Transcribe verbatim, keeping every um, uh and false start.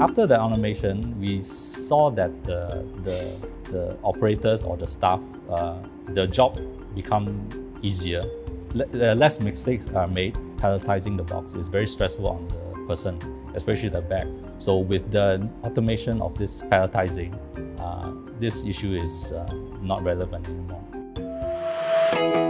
after the automation, we saw that the, the, the operators or the staff, uh, the job become easier. Le less mistakes are made palletizing the box. Is very stressful on the person, especially the bag. So with the automation of this palletizing, uh, this issue is uh, not relevant anymore.